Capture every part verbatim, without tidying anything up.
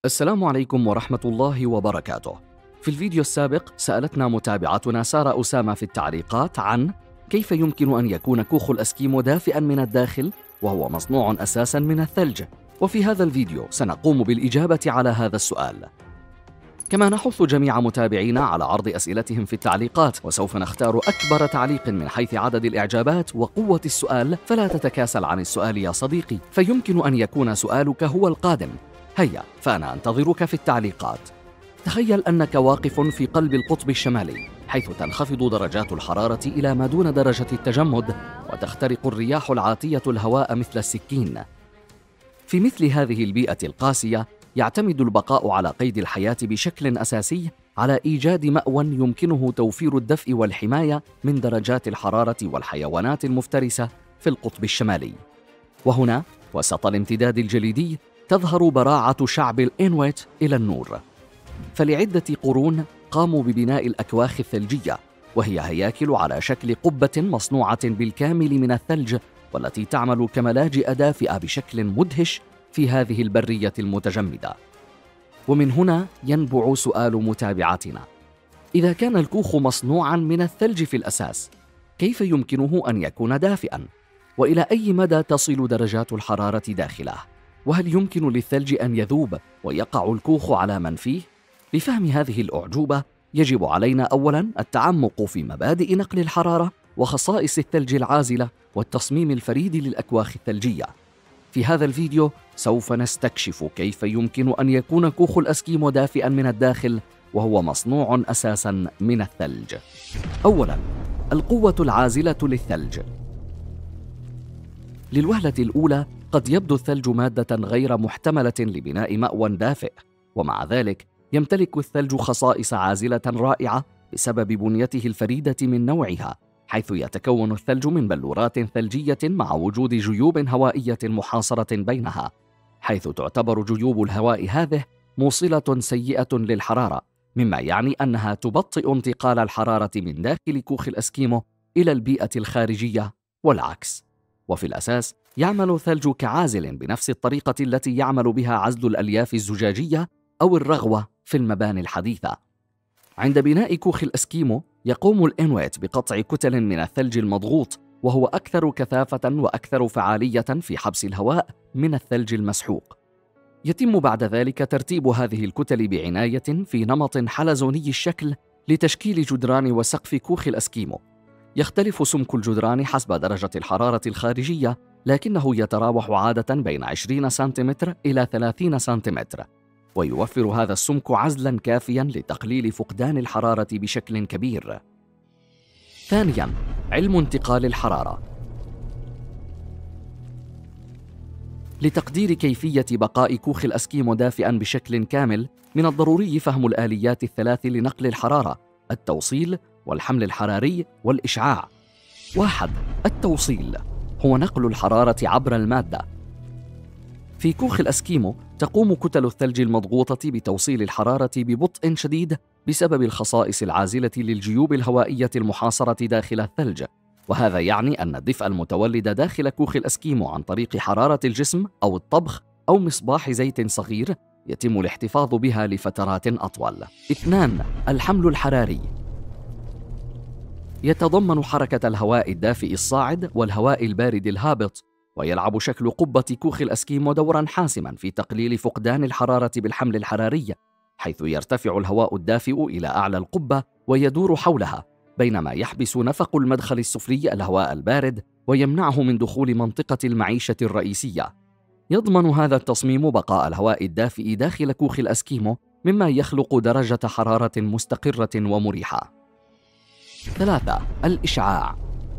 السلام عليكم ورحمة الله وبركاته. في الفيديو السابق سألتنا متابعتنا سارة أسامة في التعليقات عن كيف يمكن أن يكون كوخ الأسكيمو دافئاً من الداخل وهو مصنوع أساساً من الثلج، وفي هذا الفيديو سنقوم بالإجابة على هذا السؤال. كما نحث جميع متابعينا على عرض أسئلتهم في التعليقات، وسوف نختار أكبر تعليق من حيث عدد الإعجابات وقوة السؤال، فلا تتكاسل عن السؤال يا صديقي، فيمكن أن يكون سؤالك هو القادم. هيا فأنا أنتظرك في التعليقات. تخيل أنك واقف في قلب القطب الشمالي، حيث تنخفض درجات الحرارة إلى ما دون درجة التجمد، وتخترق الرياح العاتية الهواء مثل السكين. في مثل هذه البيئة القاسية، يعتمد البقاء على قيد الحياة بشكل أساسي على إيجاد مأوى يمكنه توفير الدفء والحماية من درجات الحرارة والحيوانات المفترسة في القطب الشمالي. وهنا وسط الامتداد الجليدي تظهر براعة شعب الإنويت إلى النور. فلعدة قرون قاموا ببناء الأكواخ الثلجية، وهي هياكل على شكل قبة مصنوعة بالكامل من الثلج، والتي تعمل كملاجئ دافئة بشكل مدهش في هذه البرية المتجمدة. ومن هنا ينبع سؤال متابعتنا: إذا كان الكوخ مصنوعاً من الثلج في الأساس، كيف يمكنه أن يكون دافئاً؟ وإلى أي مدى تصل درجات الحرارة داخله؟ وهل يمكن للثلج أن يذوب ويقع الكوخ على من فيه؟ لفهم هذه الأعجوبة يجب علينا أولاً التعمق في مبادئ نقل الحرارة وخصائص الثلج العازلة والتصميم الفريد للأكواخ الثلجية. في هذا الفيديو سوف نستكشف كيف يمكن أن يكون كوخ الأسكيمو دافئاً من الداخل وهو مصنوع أساساً من الثلج. أولاً، القوة العازلة للثلج. للوهلة الأولى قد يبدو الثلج مادة غير محتملة لبناء مأوى دافئ، ومع ذلك يمتلك الثلج خصائص عازلة رائعة بسبب بنيته الفريدة من نوعها، حيث يتكون الثلج من بلورات ثلجية مع وجود جيوب هوائية محاصرة بينها، حيث تعتبر جيوب الهواء هذه موصلة سيئة للحرارة، مما يعني أنها تبطئ انتقال الحرارة من داخل كوخ الأسكيمو إلى البيئة الخارجية والعكس. وفي الأساس يعمل الثلج كعازل بنفس الطريقة التي يعمل بها عزل الألياف الزجاجية أو الرغوة في المباني الحديثة. عند بناء كوخ الأسكيمو يقوم الإنويت بقطع كتل من الثلج المضغوط، وهو أكثر كثافة وأكثر فعالية في حبس الهواء من الثلج المسحوق. يتم بعد ذلك ترتيب هذه الكتل بعناية في نمط حلزوني الشكل لتشكيل جدران وسقف كوخ الأسكيمو. يختلف سمك الجدران حسب درجة الحرارة الخارجية، لكنه يتراوح عادة بين عشرين سنتيمتر إلى ثلاثين سنتيمتر، ويوفر هذا السمك عزلاً كافياً لتقليل فقدان الحرارة بشكل كبير. ثانياً، علم انتقال الحرارة. لتقدير كيفية بقاء كوخ الأسكيمو دافئاً بشكل كامل، من الضروري فهم الآليات الثلاث لنقل الحرارة: التوصيل والحمل الحراري والإشعاع. واحد، التوصيل هو نقل الحرارة عبر المادة. في كوخ الأسكيمو تقوم كتل الثلج المضغوطة بتوصيل الحرارة ببطء شديد بسبب الخصائص العازلة للجيوب الهوائية المحاصرة داخل الثلج، وهذا يعني أن الدفء المتولد داخل كوخ الأسكيمو عن طريق حرارة الجسم أو الطبخ أو مصباح زيت صغير يتم الاحتفاظ بها لفترات أطول. اثنان، الحمل الحراري يتضمن حركة الهواء الدافئ الصاعد والهواء البارد الهابط، ويلعب شكل قبة كوخ الأسكيمو دورا حاسما في تقليل فقدان الحرارة بالحمل الحراري، حيث يرتفع الهواء الدافئ إلى أعلى القبة ويدور حولها، بينما يحبس نفق المدخل السفلي الهواء البارد ويمنعه من دخول منطقة المعيشة الرئيسية. يضمن هذا التصميم بقاء الهواء الدافئ داخل كوخ الأسكيمو، مما يخلق درجة حرارة مستقرة ومريحة. ثلاثة، الإشعاع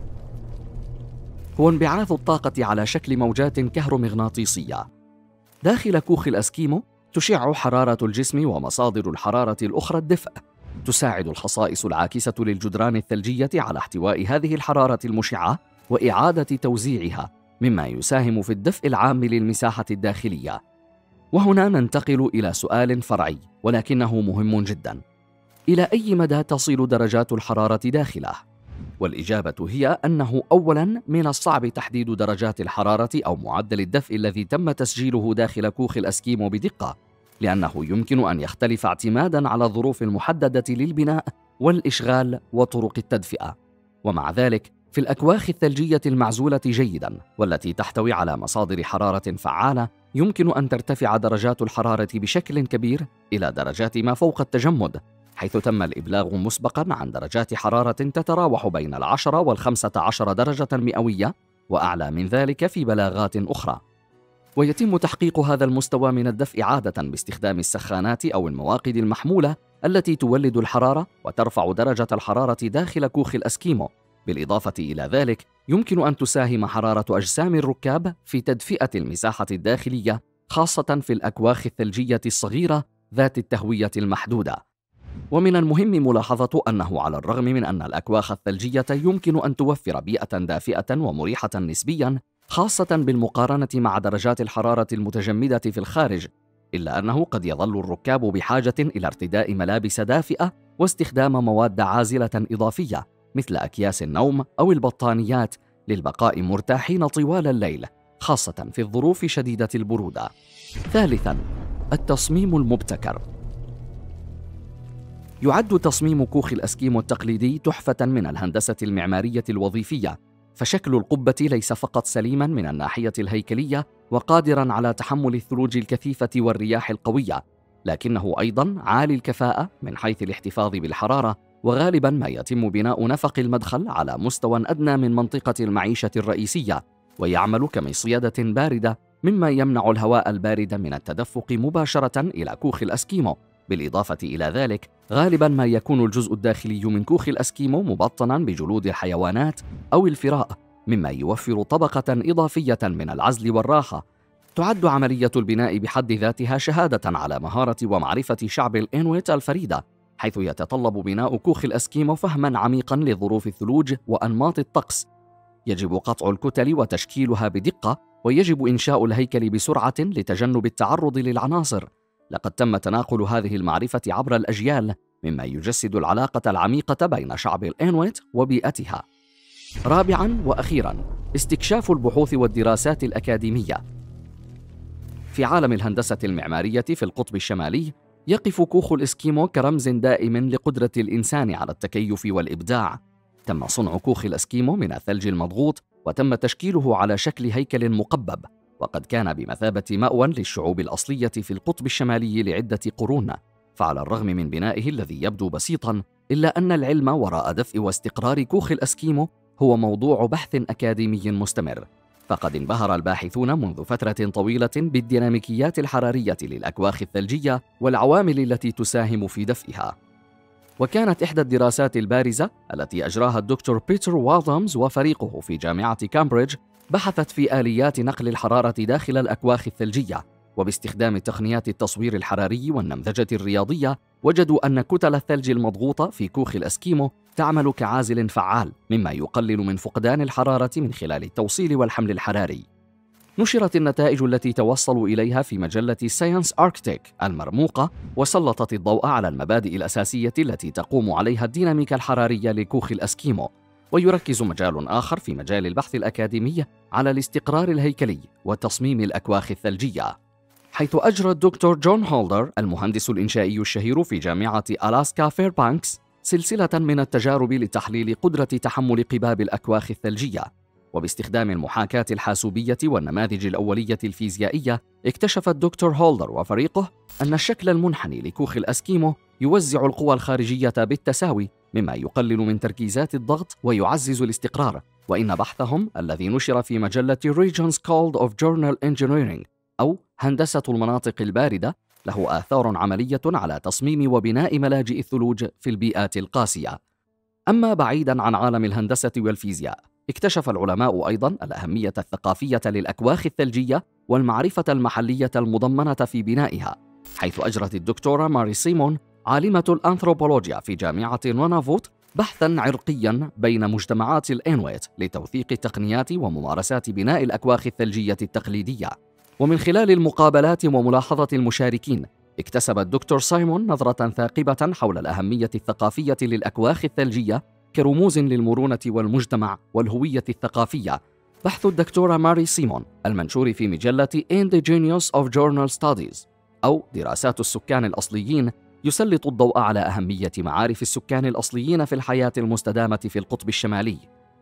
هو انبعاث الطاقة على شكل موجات كهرومغناطيسية. داخل كوخ الأسكيمو تشع حرارة الجسم ومصادر الحرارة الأخرى الدفء. تساعد الخصائص العاكسة للجدران الثلجية على احتواء هذه الحرارة المشعة وإعادة توزيعها، مما يساهم في الدفء العام للمساحة الداخلية. وهنا ننتقل إلى سؤال فرعي ولكنه مهم جدا: إلى أي مدى تصل درجات الحرارة داخله؟ والإجابة هي أنه أولاً من الصعب تحديد درجات الحرارة أو معدل الدفء الذي تم تسجيله داخل كوخ الأسكيمو بدقة، لأنه يمكن أن يختلف اعتماداً على الظروف المحددة للبناء والإشغال وطرق التدفئة. ومع ذلك، في الأكواخ الثلجية المعزولة جيداً والتي تحتوي على مصادر حرارة فعالة، يمكن أن ترتفع درجات الحرارة بشكل كبير إلى درجات ما فوق التجمد، حيث تم الإبلاغ مسبقاً عن درجات حرارة تتراوح بين العشرة والخمسة عشر درجة مئوية وأعلى من ذلك في بلاغات أخرى. ويتم تحقيق هذا المستوى من الدفء عادة باستخدام السخانات أو المواقد المحمولة التي تولد الحرارة وترفع درجة الحرارة داخل كوخ الأسكيمو. بالإضافة إلى ذلك، يمكن أن تساهم حرارة أجسام الركاب في تدفئة المساحة الداخلية، خاصة في الأكواخ الثلجية الصغيرة ذات التهوية المحدودة. ومن المهم ملاحظة أنه على الرغم من أن الأكواخ الثلجية يمكن أن توفر بيئة دافئة ومريحة نسبياً، خاصة بالمقارنة مع درجات الحرارة المتجمدة في الخارج، إلا أنه قد يظل الركاب بحاجة إلى ارتداء ملابس دافئة واستخدام مواد عازلة إضافية مثل أكياس النوم أو البطانيات للبقاء مرتاحين طوال الليل، خاصة في الظروف شديدة البرودة. ثالثاً، التصميم المبتكر. يعد تصميم كوخ الأسكيمو التقليدي تحفة من الهندسة المعمارية الوظيفية، فشكل القبة ليس فقط سليماً من الناحية الهيكلية وقادراً على تحمل الثلوج الكثيفة والرياح القوية، لكنه أيضاً عالي الكفاءة من حيث الاحتفاظ بالحرارة، وغالباً ما يتم بناء نفق المدخل على مستوى أدنى من منطقة المعيشة الرئيسية، ويعمل كمصيدة باردة مما يمنع الهواء البارد من التدفق مباشرة إلى كوخ الأسكيمو. بالإضافة إلى ذلك، غالباً ما يكون الجزء الداخلي من كوخ الأسكيمو مبطناً بجلود الحيوانات أو الفراء، مما يوفر طبقة إضافية من العزل والراحة. تعد عملية البناء بحد ذاتها شهادة على مهارة ومعرفة شعب الإنويت الفريدة، حيث يتطلب بناء كوخ الأسكيمو فهماً عميقاً لظروف الثلوج وأنماط الطقس. يجب قطع الكتل وتشكيلها بدقة، ويجب إنشاء الهيكل بسرعة لتجنب التعرض للعناصر. لقد تم تناقل هذه المعرفة عبر الأجيال، مما يجسد العلاقة العميقة بين شعب الإنويت وبيئتها. رابعاً وأخيراً، استكشاف البحوث والدراسات الأكاديمية. في عالم الهندسة المعمارية في القطب الشمالي، يقف كوخ الإسكيمو كرمز دائم لقدرة الإنسان على التكيف والإبداع. تم صنع كوخ الأسكيمو من الثلج المضغوط، وتم تشكيله على شكل هيكل مقبب، وقد كان بمثابة مأوى للشعوب الأصلية في القطب الشمالي لعدة قرون. فعلى الرغم من بنائه الذي يبدو بسيطاً، إلا أن العلم وراء دفء واستقرار كوخ الأسكيمو هو موضوع بحث أكاديمي مستمر. فقد انبهر الباحثون منذ فترة طويلة بالديناميكيات الحرارية للأكواخ الثلجية والعوامل التي تساهم في دفئها. وكانت إحدى الدراسات البارزة التي أجراها الدكتور بيتر والدامز وفريقه في جامعة كامبريدج بحثت في آليات نقل الحرارة داخل الأكواخ الثلجية، وباستخدام تقنيات التصوير الحراري والنمذجة الرياضية وجدوا أن كتل الثلج المضغوطة في كوخ الأسكيمو تعمل كعازل فعال، مما يقلل من فقدان الحرارة من خلال التوصيل والحمل الحراري. نشرت النتائج التي توصلوا إليها في مجلة ساينس أركتيك المرموقة، وسلطت الضوء على المبادئ الأساسية التي تقوم عليها الديناميكا الحرارية لكوخ الأسكيمو. ويركز مجال آخر في مجال البحث الأكاديمي على الاستقرار الهيكلي وتصميم الأكواخ الثلجية، حيث أجرى الدكتور جون هولدر المهندس الإنشائي الشهير في جامعة ألاسكا فيربانكس سلسلة من التجارب لتحليل قدرة تحمل قباب الأكواخ الثلجية. وباستخدام المحاكاة الحاسوبية والنماذج الأولية الفيزيائية، اكتشف الدكتور هولدر وفريقه أن الشكل المنحني لكوخ الأسكيمو يوزع القوى الخارجية بالتساوي، مما يقلل من تركيزات الضغط ويعزز الاستقرار. وإن بحثهم الذي نشر في مجلة Regions Called of Journal Engineering أو هندسة المناطق الباردة له آثار عملية على تصميم وبناء ملاجئ الثلوج في البيئات القاسية. أما بعيداً عن عالم الهندسة والفيزياء، اكتشف العلماء أيضاً الأهمية الثقافية للأكواخ الثلجية والمعرفة المحلية المضمنة في بنائها، حيث أجرت الدكتورة ماري سيمون عالمة الأنثروبولوجيا في جامعة نونافوت بحثاً عرقياً بين مجتمعات الإنويت لتوثيق تقنيات وممارسات بناء الأكواخ الثلجية التقليدية. ومن خلال المقابلات وملاحظة المشاركين، اكتسب الدكتور سايمون نظرة ثاقبة حول الأهمية الثقافية للأكواخ الثلجية كرموز للمرونة والمجتمع والهوية الثقافية. بحث الدكتورة ماري سيمون المنشور في مجلة Indigenous of Journal Studies أو دراسات السكان الأصليين يسلط الضوء على أهمية معارف السكان الأصليين في الحياة المستدامة في القطب الشمالي.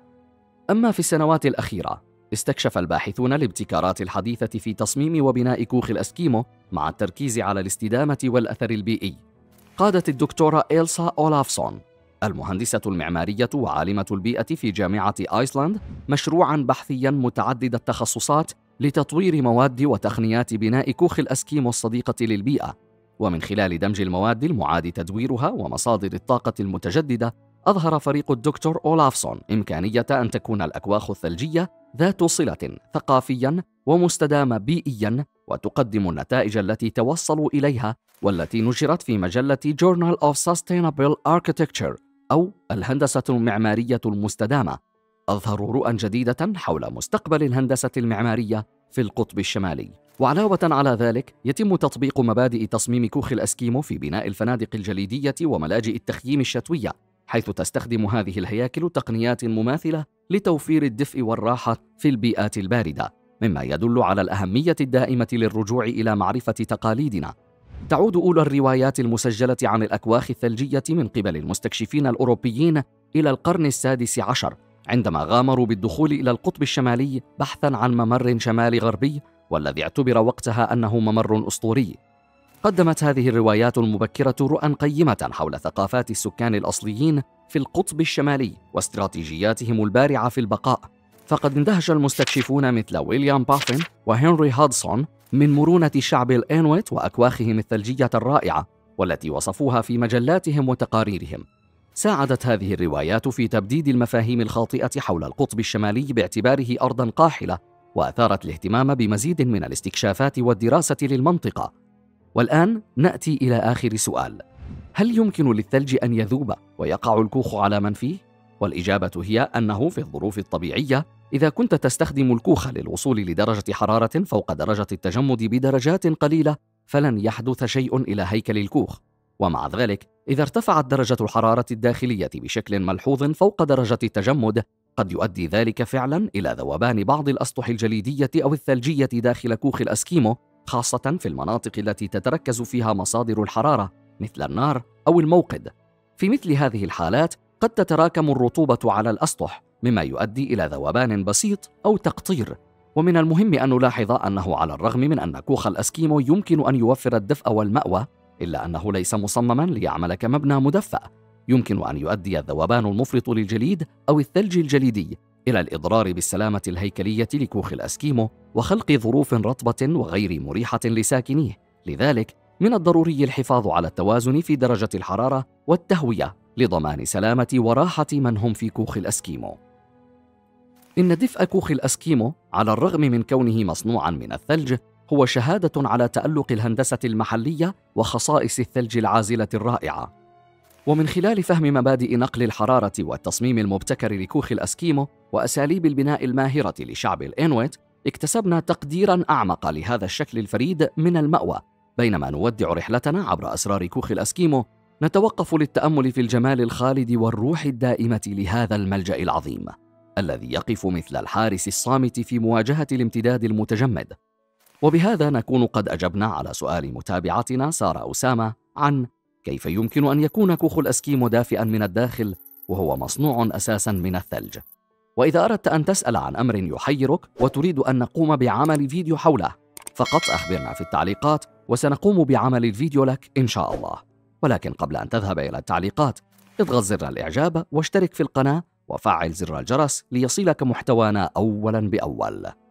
أما في السنوات الأخيرة، استكشف الباحثون الابتكارات الحديثة في تصميم وبناء كوخ الأسكيمو مع التركيز على الاستدامة والأثر البيئي. قادت الدكتورة إلسا أولافسون، المهندسة المعمارية وعالمة البيئة في جامعة آيسلاند، مشروعاً بحثياً متعدد التخصصات لتطوير مواد وتقنيات بناء كوخ الأسكيمو الصديقة للبيئة. ومن خلال دمج المواد المعاد تدويرها ومصادر الطاقة المتجددة، أظهر فريق الدكتور أولافسون إمكانية أن تكون الأكواخ الثلجية ذات صلة ثقافياً ومستدامة بيئياً، وتقدم النتائج التي توصلوا إليها والتي نشرت في مجلة Journal of Sustainable Architecture أو الهندسة المعمارية المستدامة. أظهروا رؤى جديدة حول مستقبل الهندسة المعمارية في القطب الشمالي. وعلاوة على ذلك، يتم تطبيق مبادئ تصميم كوخ الأسكيمو في بناء الفنادق الجليدية وملاجئ التخييم الشتوية، حيث تستخدم هذه الهياكل تقنيات مماثلة لتوفير الدفء والراحة في البيئات الباردة، مما يدل على الأهمية الدائمة للرجوع إلى معرفة تقاليدنا. تعود أولى الروايات المسجلة عن الأكواخ الثلجية من قبل المستكشفين الأوروبيين إلى القرن السادس عشر، عندما غامروا بالدخول إلى القطب الشمالي بحثاً عن ممر شمالي غربي، والذي اعتبر وقتها أنه ممر أسطوري. قدمت هذه الروايات المبكرة رؤى قيمة حول ثقافات السكان الأصليين في القطب الشمالي واستراتيجياتهم البارعة في البقاء. فقد اندهش المستكشفون مثل ويليام بافن وهنري هادسون من مرونة شعب الإنويت وأكواخهم الثلجية الرائعة، والتي وصفوها في مجلاتهم وتقاريرهم. ساعدت هذه الروايات في تبديد المفاهيم الخاطئة حول القطب الشمالي باعتباره أرضاً قاحلة، وأثارت الاهتمام بمزيد من الاستكشافات والدراسة للمنطقة. والآن نأتي إلى آخر سؤال: هل يمكن للثلج أن يذوب ويقع الكوخ على من فيه؟ والإجابة هي أنه في الظروف الطبيعية، إذا كنت تستخدم الكوخ للوصول لدرجة حرارة فوق درجة التجمد بدرجات قليلة، فلن يحدث شيء إلى هيكل الكوخ. ومع ذلك، إذا ارتفعت درجة الحرارة الداخلية بشكل ملحوظ فوق درجة التجمد، قد يؤدي ذلك فعلاً إلى ذوبان بعض الأسطح الجليدية أو الثلجية داخل كوخ الأسكيمو، خاصة في المناطق التي تتركز فيها مصادر الحرارة مثل النار أو الموقد. في مثل هذه الحالات قد تتراكم الرطوبة على الأسطح، مما يؤدي إلى ذوبان بسيط أو تقطير. ومن المهم أن نلاحظ أنه على الرغم من أن كوخ الأسكيمو يمكن أن يوفر الدفء والمأوى، إلا أنه ليس مصمماً ليعمل كمبنى مدفأ. يمكن أن يؤدي الذوبان المفرط للجليد أو الثلج الجليدي إلى الإضرار بالسلامة الهيكلية لكوخ الأسكيمو وخلق ظروف رطبة وغير مريحة لساكنيه. لذلك من الضروري الحفاظ على التوازن في درجة الحرارة والتهوية لضمان سلامة وراحة من هم في كوخ الأسكيمو. إن دفء كوخ الأسكيمو على الرغم من كونه مصنوعاً من الثلج هو شهادة على تألق الهندسة المحلية وخصائص الثلج العازلة الرائعة. ومن خلال فهم مبادئ نقل الحرارة والتصميم المبتكر لكوخ الأسكيمو وأساليب البناء الماهرة لشعب الإنويت، اكتسبنا تقديراً أعمق لهذا الشكل الفريد من المأوى. بينما نودع رحلتنا عبر أسرار كوخ الأسكيمو، نتوقف للتأمل في الجمال الخالد والروح الدائمة لهذا الملجأ العظيم، الذي يقف مثل الحارس الصامت في مواجهة الامتداد المتجمد. وبهذا نكون قد أجبنا على سؤال متابعتنا سارة أسامة عن كيف يمكن أن يكون كوخ الأسكيمو دافئاً من الداخل وهو مصنوع أساساً من الثلج. وإذا أردت أن تسأل عن أمر يحيرك وتريد أن نقوم بعمل فيديو حوله، فقط أخبرنا في التعليقات وسنقوم بعمل الفيديو لك إن شاء الله. ولكن قبل أن تذهب إلى التعليقات، اضغط زر الإعجاب واشترك في القناة وفعل زر الجرس ليصلك محتوانا أولاً بأول.